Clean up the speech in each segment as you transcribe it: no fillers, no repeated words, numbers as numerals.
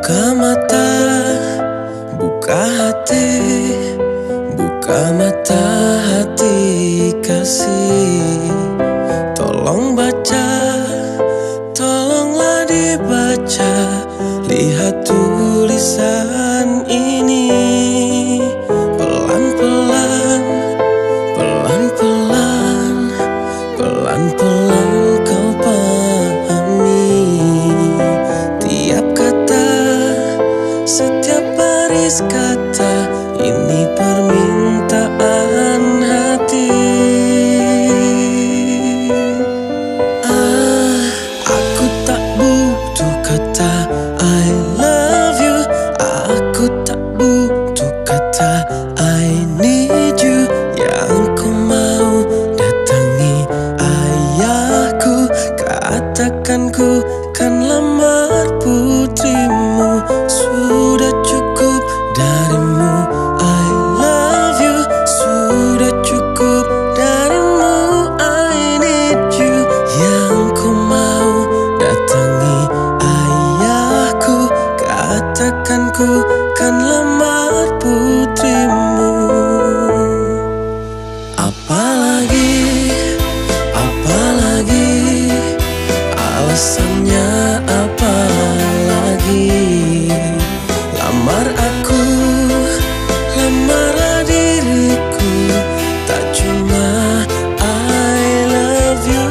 Buka mata, buka hati, buka mata hati kasih. Tolong baca, tolonglah dibaca, lihat tulisan ini. Pelan-pelan, pelan-pelan, pelan-pelan kau pahami. Tiap kata, setiap baris kata, ini permintaan hati. Aku tak butuh kata I love you. Aku tak butuh kata I need you. Yang ku mau datangi ayahku, katakan ku kan lamar putrimu. Sudah cukup darimu I love you. Sudah cukup darimu I need you. Yang ku mau datangi ayahku, katakan ku kan lamar putrimu. Apalagi, alasannya apa lagi? Lamar aku, lamarlah diriku, tak cuma I love you.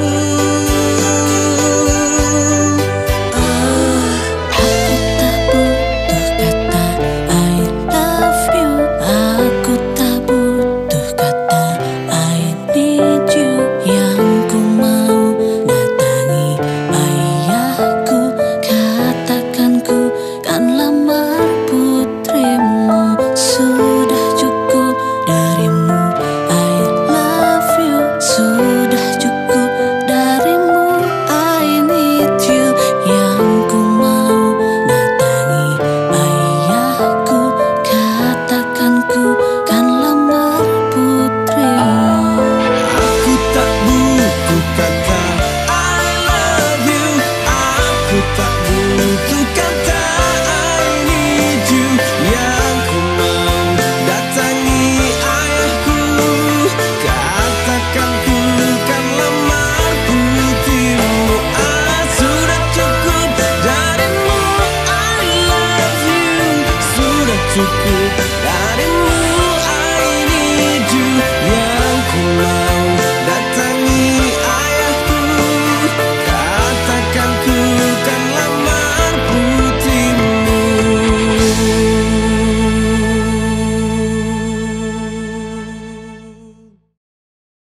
Aku tak butuh kata I love you. Aku tak butuh kata I need you. Yang ku mau datangi ayahku, katakan ku kan lamar putrimu. Sudah cukup darimu I love you. Sudah cukup darimu I need you. Yang ku mau datangi ayahku, katakan ku kan lamar putrimu. Aku tak butuh kata I love you. Aku tak butuh kata I need you. Yang ku mau datangi ayahku, katakan ku kan lamar putrimu. Sudah cukup darimu I love you. Sudah cukup darimu